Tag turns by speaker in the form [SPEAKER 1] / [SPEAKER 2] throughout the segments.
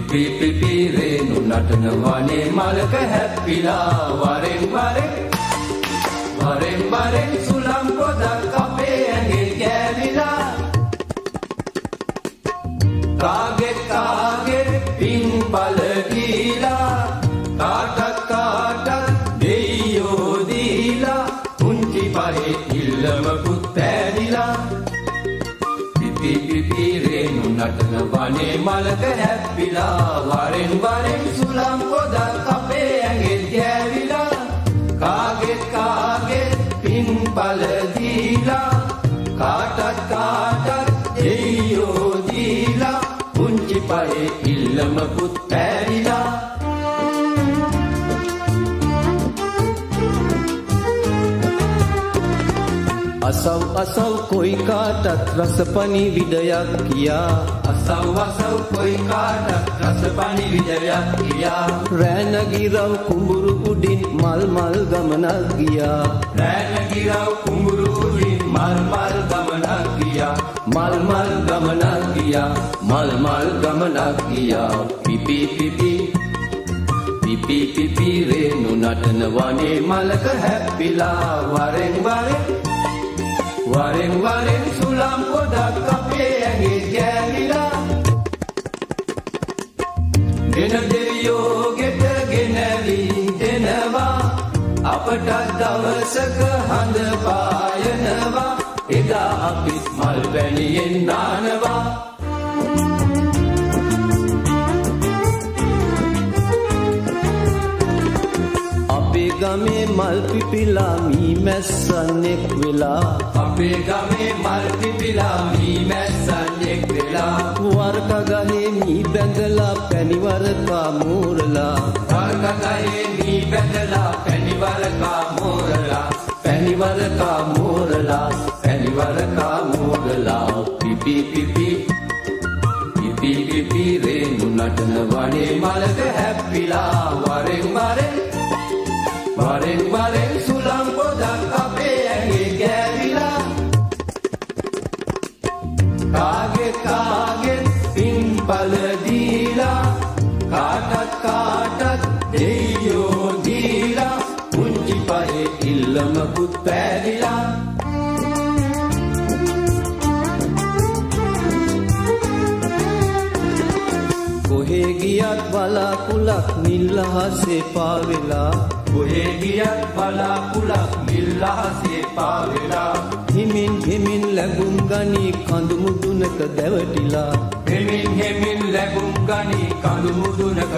[SPEAKER 1] පිපි පිපි රේනු නටන වනේ මලක හැප්පිලා වරෙන් වරෙන් සුළං පොදක් අපේ ඇඟේ ගෑවිලා කාගේ පින්පල දීලා කාටත් දෙයියෝ දීලා පුංචි පරේ ඉල්ලමකුත් පැදිලා පිපි පිපි රේනු නටන වනේ මලක හැප්පිලා වරෙන් සුළං පොදක් අපේ ඇඟේ ගෑවිලා කාගේ පින්පල දීලා කාටත් දෙයියෝ දීලා පුංචි පරේ ඉල්ලමකුත් පැදිලා අසව් කොයි කාටත් රසපනි විඩයක් කියා අසව් කොයි කාටත් රසපනි විඩයක් කියා රෑනගිරව් කුඹුරු උඩින් මල් ගමනක් ගියා රෑනගිරව් කුඹුරු උඩින් මල් ගමනක් ගියා මල් ගමනක් ගියා මල් ගමනක් ගියා පිපි පිපි රේනු නටන වනේ මලක හැප්පිලා වරෙන් සුළං පොදක් අපේ ඇඟේ ගෑවිලා දෙන දෙවියෝ ගෙට ගෙනවින් දෙනවා අපට දවසක හඳ පායනවා එදා අපි මල් පැණියෙන් නානවා අපේ ගමේ මල් පිපිලා මී මැස්සන්ෙක් වෙලා අපේ ගමේ මල් පිපිලා මී මැස්සන්ෙක් වෙලා වරක ගහේ මී බැඳලා පැණිවරකා මෝරලා වරක ගහේ මී බැඳලා පැණිවරකා මෝරලා පිපි පිපි රේනු නටන වනේ මලක හැප්පිලා වරෙන් සුළං පොදක් අපේ ඇඟේ ගෑවිලා කාගේ පින්පල දීලා කාටත් දෙයියෝ දීලා පුංචි පරේ ඉල්ලමකුත් පැදිලා කොහේ ගියත් බලාකුලක් නිල් අහසේ පාවෙලා කොහේ ගියත් බලාකුලක් නිල් අහසේ පාවෙලා හිමින් ලැබුම් ගනී කඳු මුදුනක දැවටිලා හිමින් ලැබුම් ගනී කඳු මුදුනක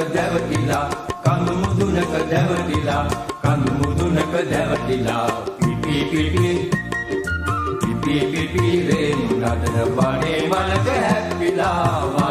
[SPEAKER 1] දැවටිලා පිපි පිපි රේනු නටන වනේ මලක හැප්පිලා